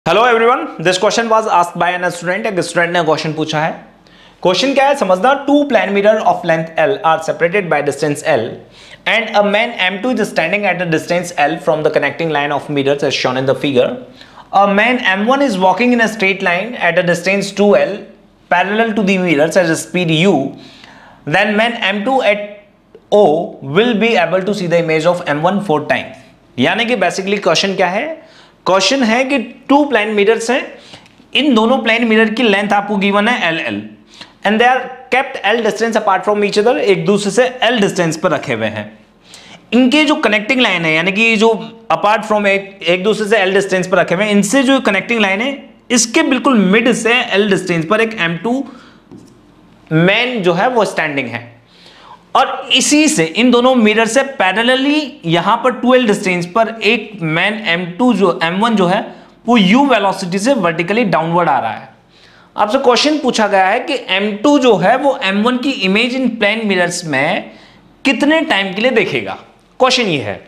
Hello everyone, this question was asked by an student. एक student ने question पूछा है। क्वेश्चन क्या है समझना। Two plane mirror of length L are separated by distance L and a man M2 is standing at a distance L from the connecting line of mirrors as shown in the figure. A man M1 is walking in a straight line at a distance 2L parallel to the mirrors at a speed u. Then man M2 at O will be able to see the image of M1 4 times. यानी कि basically question क्या है, question है कि to plane mirrors हैं, इन दोनों plane mirror की लेंथ आपको गिवन है L L and they are kept L distance apart from each other, एक दूसरे से एल डिस्टेंस पर रखे हुए हैं। इनके जो कनेक्टिंग लाइन है यानी कि जो अपार्ट फ्रॉम एक दूसरे से एल डिस्टेंस पर रखे हुए हैं, इनसे जो कनेक्टिंग लाइन है इसके बिल्कुल मिड से एल डिस्टेंस पर एक M2 मैन जो है वो स्टैंडिंग है और इसी से इन दोनों मिरर से पैरेलली यहां पर 2L डिस्टेंस पर एक मैन M2 जो M1 जो है वो U वेलोसिटी से वर्टिकली डाउनवर्ड आ रहा है। आपसे क्वेश्चन पूछा गया है कि M2 जो है वो M1 की इमेज इन प्लेन मिरर्स में कितने टाइम के लिए देखेगा। क्वेश्चन ये है।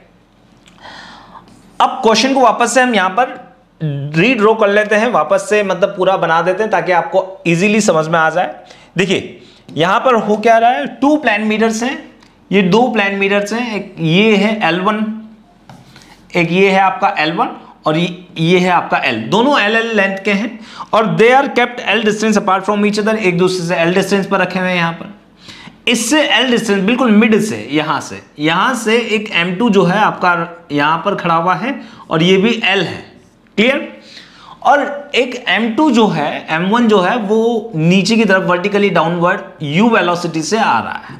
अब क्वेश्चन को वापस से हम यहां पर रीड्रॉ कर लेते हैं, वापस से मतलब पूरा बना देते हैं ताकि आपको इजीली समझ में आ जाए। देखिए यहां पर हो क्या रहा है, टू प्लेन मिरर्स हैं, ये दो प्लेन मिरर्स हैं, एक ये है L1, एक ये है आपका L1 और ये है आपका L, दोनों L लेंथ के हैं और they are kept L distance apart from each other, एक दूसरे से L डिस्टेंस पर रखे हुए हैं। यहां पर इससे L डिस्टेंस बिल्कुल मिड से यहां से एक M2 जो है आपका यहां पर खड़ा हुआ है और ये भी L है, क्लियर। और एक M2 जो है M1 जो है वो नीचे की तरफ वर्टिकली डाउनवर्ड U वेलोसिटी से आ रहा है,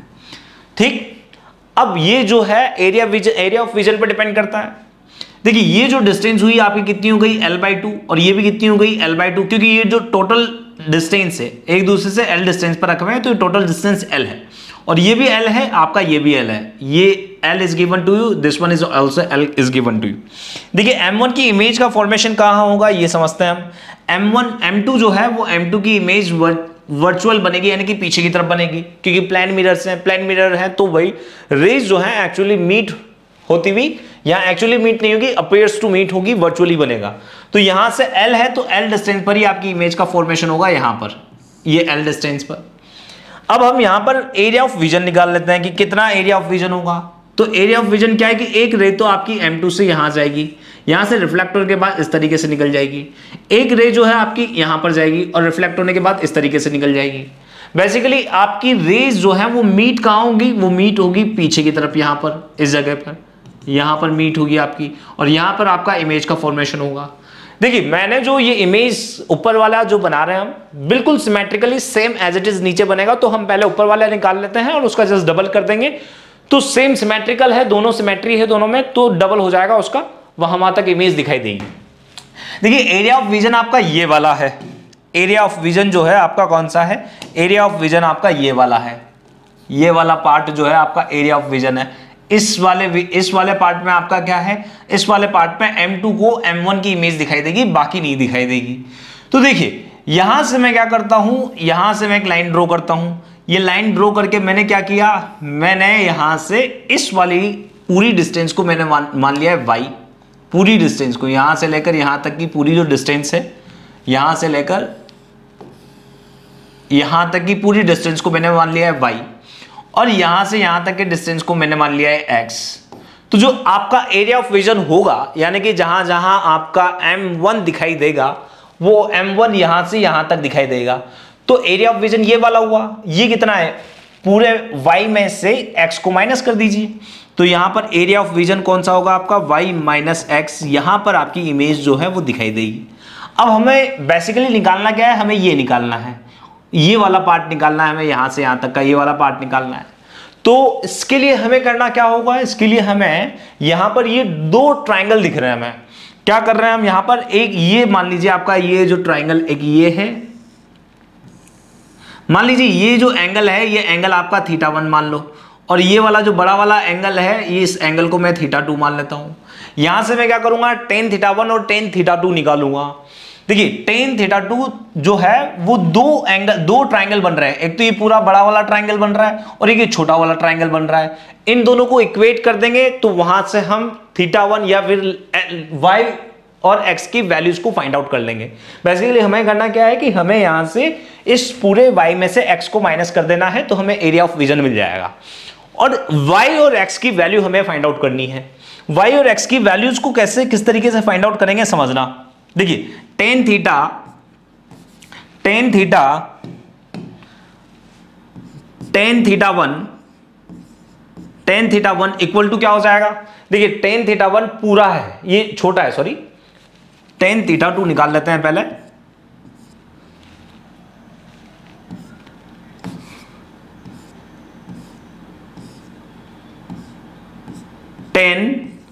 ठीक। अब ये जो है एरिया ऑफ विजन पर डिपेंड करता है। देखिए ये जो डिस्टेंस हुई आपकी कितनी हो गई L/2 और ये भी कितनी हो गई L/2, क्योंकि ये जो टोटल डिस्टेंस है एक दूसरे से L डिस्टेंस पर रखे हुए हैं तो ये टोटल डिस्टेंस L है और ये भी L है आपका, ये भी L है, ये L is given to you, this one is also L is given to you। देखिए M1 की इमेज का फॉर्मेशन कहाँ होगा ये समझते हैं हम। M2 जो है वो M2 की इमेज वर्चुअल बनेगी यानी कि पीछे की तरफ बनेगी, क्योंकि प्लेन मिरर है तो वही रेज जो है एक्चुअली मीट होती हुई यहाँ एक्चुअली मीट नहीं होगी, अपीयर्स टू मीट होगी, वर्चुअली बनेगा। तो यहां से L है तो L डिस्टेंस पर ही आपकी इमेज का फॉर्मेशन होगा, यहां पर ये L डिस्टेंस पर। अब हम यहां पर एरिया ऑफ विजन निकाल लेते हैं कि कितना एरिया ऑफ विजन होगा। तो एरिया ऑफ विजन क्या है कि एक रे तो आपकी M2 से यहां जाएगी, यहां से रिफ्लेक्ट होने के बाद इस तरीके से निकल जाएगी, एक रे जो है आपकी यहां पर जाएगी और रिफ्लेक्ट होने के बाद इस तरीके से निकल जाएगी। बेसिकली आपकी रेज जो है वो मीट कहां होगी, वो मीट होगी पीछे की तरफ, यहां पर इस जगह पर, यहां पर मीट होगी आपकी और यहां पर आपका इमेज का फॉर्मेशन होगा। देखिए मैंने जो ये इमेज ऊपर वाला जो बना रहे हैं हम बिल्कुल symmetrically same as it is नीचे बनेगा, तो हम पहले ऊपर वाला निकाल लेते हैं और उसका जस्ट डबल कर देंगे तो सेम सिमेट्रिकल है, दोनों सिमेट्री है दोनों में, तो डबल हो जाएगा उसका, वहां तक इमेज दिखाई देगी। देखिए एरिया ऑफ विजन आपका ये वाला है, एरिया ऑफ विजन जो है आपका कौन सा है, एरिया ऑफ विजन आपका ये वाला है, ये वाला पार्ट जो है आपका एरिया ऑफ विजन है। इस वाले पार्ट में आपका क्या है, इस वाले पार्ट में M2 को M1 की इमेज दिखाई देगी, बाकी नहीं दिखाई देगी। तो देखिए यहां से मैं क्या करता हूं, यहां से मैं एक लाइन ड्रॉ करता हूं, ये लाइन ड्रॉ करके मैंने क्या किया, मैंने यहां से इस वाली पूरी डिस्टेंस को मैंने मान लिया है y, पूरी डिस्टेंस को यहां से लेकर यहां तक की पूरी जो डिस्टेंस है, यहां से लेकर यहां तक की पूरी डिस्टेंस को मैंने मान लिया है y और यहां से यहां तक के डिस्टेंस को मैंने मान लिया है x। तो जो आपका एरिया ऑफ विजन होगा यानी कि जहां जहां आपका M1 दिखाई देगा वो M1 यहां से यहां तक दिखाई देगा, तो एरिया ऑफ विजन ये वाला हुआ। ये कितना है, पूरे y में से x को माइनस कर दीजिए, तो यहां पर एरिया ऑफ विजन कौन सा होगा आपका, y माइनस x, यहां पर आपकी इमेज जो है वो दिखाई देगी। अब हमें बेसिकली निकालना क्या है, हमें ये निकालना है, ये वाला पार्ट निकालना है हमें, यहां से यहां तक का ये वाला पार्ट निकालना है। तो इसके लिए हमें करना क्या होगा, इसके लिए हमें यहां पर ये दो ट्राइंगल दिख रहे हैं, हमें क्या कर रहे हैं हम यहां पर, एक ये मान लीजिए आपका ये जो ट्राइंगल एक ये है, मान लीजिए ये जो एंगल है ये एंगल आपका θ1 मान लो और ये वाला जो बड़ा वाला एंगल है ये इस एंगल को मैं θ2 मान लेता हूं। यहां से मैं क्या करूंगा, tan θ1 और tan θ2 निकालूंगा। देखिए tan θ2 जो है वो दो ट्राइंगल बन रहे हैं, एक तो ये पूरा बड़ा वाला ट्राइंगल बन रहा है और एक ये छोटा वाला ट्राइंगल बन रहा है। इन दोनों को इक्वेट कर देंगे तो वहां से हम θ1 या फिर y और x की वैल्यूज को फाइंड आउट कर लेंगे। बेसिकली हमें करना क्या है कि हमें यहां से इस पूरे y में से x को माइनस कर देना है, तो हमें एरिया ऑफ रीजन मिल जाएगा। और y और x की वैल्यू हमें फाइंड आउट करनी है। y और x की वैल्यूज को कैसे किस तरीके से फाइंड आउट करेंगे समझना। देखिए tan theta one equal to क्या हो जाएगा। देखिए टेन थीटा वन पूरा है, ये छोटा है, सॉरी टेन थीटा टू निकाल लेते हैं पहले। Tan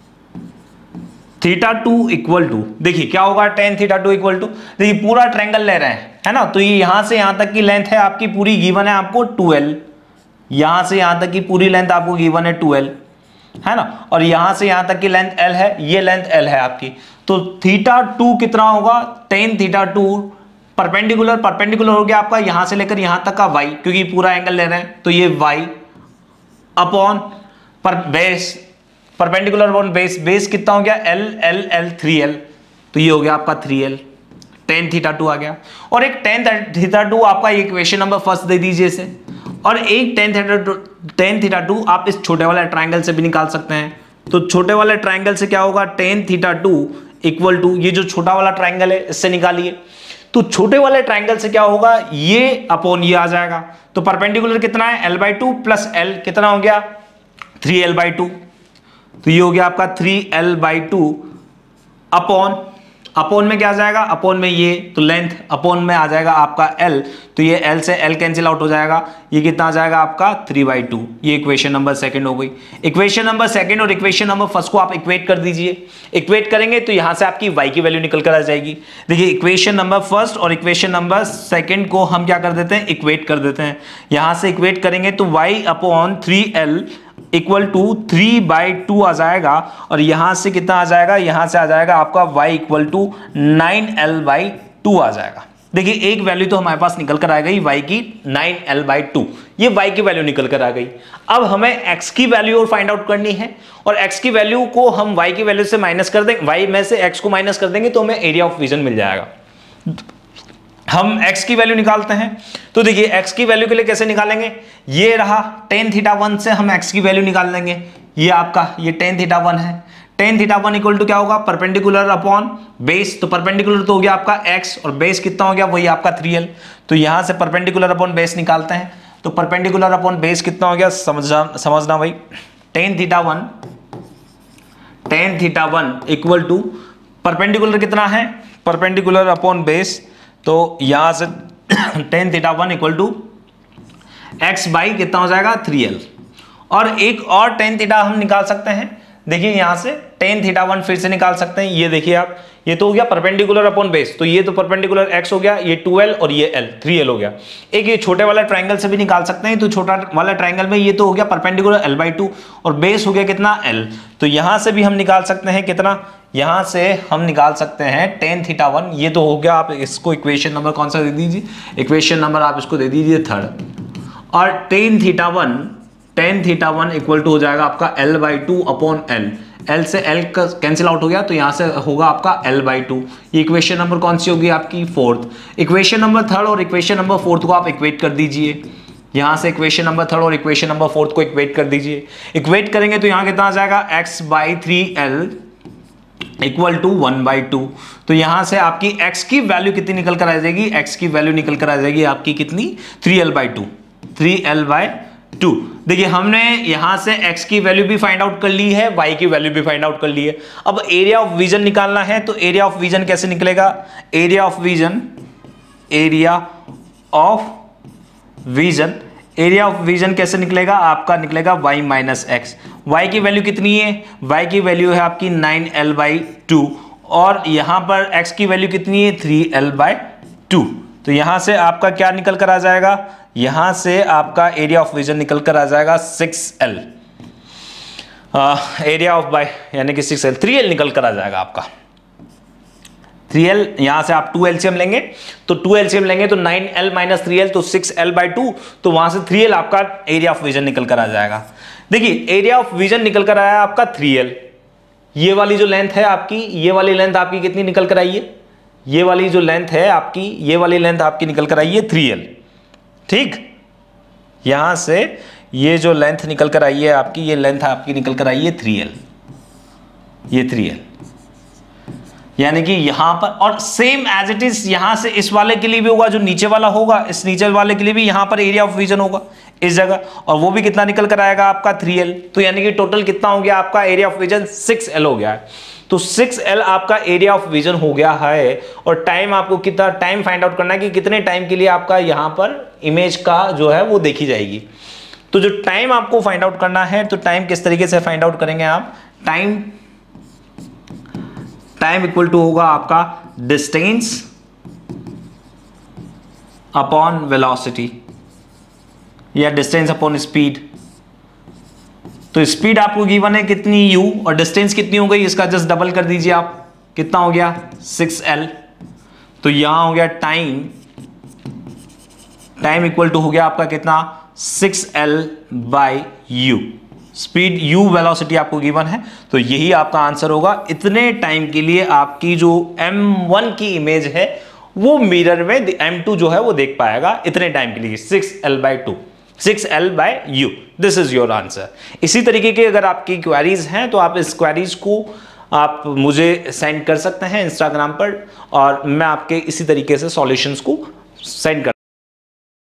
theta two equal to, देखिए क्या होगा tan theta two equal to, देखिए पूरा ट्रायंगल ले रहे हैं, है ना, तो ये यहां से यहां तक की लेंथ है आपकी पूरी गिवन है आपको 2l, यहां से यहां तक की पूरी लेंथ आपको गिवन है 2l, है ना, और यहां से यहां तक की लेंथ l है, ये लेंथ l है आपकी। तो थीटा टू कितना होगा, टेन थीटा टू परपेंडिकुलर हो गया आपका यहां से लेकर यहां तक का y, क्योंकि पूरा एंगल ले रहे हैं, तो ये y अपॉन पर base, perpendicular upon base, base कितना हो गया l 3l, तो ये हो गया आपका 3l, टेन थीटा टू आ गया। और एक टेन थीटा टू आपका इक्वेशन नंबर फर्स्ट दे दीजिए इसे, और एक टेन थीटा टू आप इस छोटे वाले ट्रायंगल से भी निकाल सकते हैं। तो छोटे वाले ट्रायंगल से क्या होगा, tan theta two equal to, ये जो छोटा वाला ट्रायंगल है इससे निकालिए, तो छोटे वाले ट्रायंगल से क्या होगा, ये अपॉन ये आ जाएगा। तो परपेंडिकुलर कितना है l/2 प्लस l कितना हो गया 3l/2, तो ये हो गया आपका 3l/2 अपॉन में क्या आ जाएगा, अपॉन में ये, तो लेंथ अपॉन में आ जाएगा आपका l, तो ये l से l कैंसिल आउट हो जाएगा, ये कितना आ जाएगा आपका 3/2। ये इक्वेशन नंबर सेकंड हो गई। इक्वेशन नंबर सेकंड और इक्वेशन नंबर फर्स्ट को आप इक्वेट कर दीजिए। इक्वेट करेंगे तो यहां से आपकी y की वैल्यू निकल कर आ जाएगी। देखिए इक्वेशन नंबर फर्स्ट और इक्वेशन नंबर सेकंड को हम क्या कर देते हैं, इक्वेट कर देते हैं। यहां से इक्वेट करेंगे तो y upon 3l equal to 3/2 आ जाएगा, और यहां से कितना आ जाएगा, यहां से आ जाएगा आपका y इक्वल टू 9l/2 आ जाएगा। देखिए एक वैल्यू तो हमारे पास निकल कर आ गई y की 9l/2, ये y की वैल्यू निकल कर आ गई। अब हमें x की वैल्यू और फाइंड आउट करनी है, और x की वैल्यू को हम y की वैल्यू से माइनस कर देंगे, y में से x को माइनस कर देंगे तो हमें एरिया ऑफ रीजन मिल जाएगा। हम x की वैल्यू निकालते हैं, तो देखिए x की वैल्यू के लिए कैसे निकालेंगे, ये रहा टेन थीटा वन से हम x की वैल्यू निकाल लेंगे। ये आपका ये टेन थीटा वन है, tan theta one equal to क्या होगा, परपेंडिकुलर अपॉन बेस, तो परपेंडिकुलर तो हो गया आपका x और बेस कितना हो गया, वही आपका 3l। तो यहां से परपेंडिकुलर अपॉन बेस निकालते हैं, तो परपेंडिकुलर अपॉन बेस कितना हो गया, समझना भाई, tan theta one equal to perpendicular कितना है, परपेंडिकुलर अपॉन बेस, तो यहां से tan theta one equal to x by कितना हो जाएगा 3l। और एक और टेन थीटा हम निकाल सकते हैं, देखिए यहां से टेन थीटा वन फिर से निकाल सकते हैं। ये देखिए आप, ये तो हो गया परपेंडिकुलर अपॉन बेस, तो ये तो परपेंडिकुलर x हो गया, ये 2l और ये l 3l हो गया। एक ये छोटे वाला ट्रायंगल से भी निकाल सकते हैं, तो छोटा वाला ट्रायंगल में ये तो हो गया परपेंडिकुलर l/2 और बेस हो गया कितना l, तो यहां से भी हम निकाल सकते हैं कितना, यहां से हम निकाल सकते हैं टेन थीटा वन, ये तो हो गया। आप इसको इक्वेशन नंबर कौन सा दे दीजिए, इक्वेशन नंबर आप इसको दे दीजिए थर्ड, और tan theta one equal to हो जाएगा आपका l/2 अपॉन l, l से l का कैंसिल आउट हो गया, तो यहां से होगा आपका l/2। ये इक्वेशन नंबर कौन सी होगी आपकी फोर्थ। इक्वेशन नंबर थर्ड और इक्वेशन नंबर फोर्थ को आप इक्वेट कर दीजिए, यहां से इक्वेशन नंबर थर्ड और इक्वेशन नंबर फोर्थ को इक्वेट कर दीजिए। इक्वेट करेंगे तो यहां कितना आ जाएगा, x/3l इक्वल टू 1/2। तो यहां से आपकी x की वैल्यू कितनी निकल कर आ जाएगी, x की वैल्यू निकल कर आ जाएगी आपकी कितनी 3l/2। देखिए हमने यहां से x की वैल्यू भी फाइंड आउट कर ली है, y की वैल्यू भी फाइंड आउट कर ली है। अब एरिया ऑफ रीजन निकालना है, तो एरिया ऑफ रीजन कैसे निकलेगा, एरिया ऑफ रीजन कैसे निकलेगा, आपका निकलेगा y माइनस एक्स। y की वैल्यू कितनी है, y की वैल्यू है आपकी 9l/2, और यहां पर x की वैल्यू कितनी है 3l/2। तो यहां से आपका क्या निकल कर आ जाएगा, यहां से आपका एरिया ऑफ रीजन निकल कर आ जाएगा 6l, एरिया ऑफ बाय यानी कि 6l, 3l निकल कर आ जाएगा आपका 3l। यहां से आप 2 एलसीएम लेंगे, तो 2 एलसीएम लेंगे तो 9l माइनस 3l, तो 6l/2, तो वहां से 3l आपका एरिया ऑफ रीजन निकल कर आ जाएगा। देखिए एरिया ऑफ रीजन निकल कर आया आपका 3l, ये वाली जो लेंथ है आपकी, ये वाली लेंथ आपकी कितनी निकल कर आई है, ये वाली जो लेंथ है आपकी, ये वाली लेंथ आपकी निकल कर आई है 3L। ठीक, यहां से ये जो लेंथ निकल कर आई है आपकी, ये लेंथ आपकी निकल कर आई है 3L, ये 3L, यानी कि यहां पर, और सेम एज इट इज यहां से इस वाले के लिए भी होगा, जो नीचे वाला होगा इस नीचे वाले के लिए भी यहां पर एरिया ऑफ विजन होगा इस जगह, और वो भी कितना निकल कर आएगा आपका 3L। तो यानी कि टोटल कितना हो गया आपका एरिया ऑफ विजन 6L हो गया है। तो 6L आपका एरिया ऑफ विजन हो गया है। और टाइम आपको कितना टाइम फाइंड आउट करना है कि कितने टाइम के लिए आपका यहां पर इमेज का जो है वो देखी जाएगी। तो जो टाइम आपको फाइंड आउट करना है, तो टाइम किस तरीके से फाइंड आउट करेंगे आप, टाइम इक्वल टू होगा आपका डिस्टेंस अपॉन वेलोसिटी या डिस्टेंस अपॉन स्पीड। तो स्पीड आपको गिवन है कितनी u और डिस्टेंस कितनी हो गई, इसका जस्ट डबल कर दीजिए आप, कितना हो गया 6L। तो यहां हो गया टाइम इक्वल टू हो गया आपका कितना 6L by u। Speed u velocity आपको गिवन है, तो यही आपका आंसर होगा। इतने टाइम के लिए आपकी जो M1 की इमेज है वो मिरर में M2 जो है वो देख पाएगा, इतने टाइम के लिए 6L by u। This is your answer. इसी तरीके की अगर आपकी क्वेरीज हैं तो आप इस क्वेरीज को आप मुझे सेंड कर सकते हैं इंस्टाग्राम पर, और मैं आपके इसी तरीके से सॉल्यूशंस को सेंड कर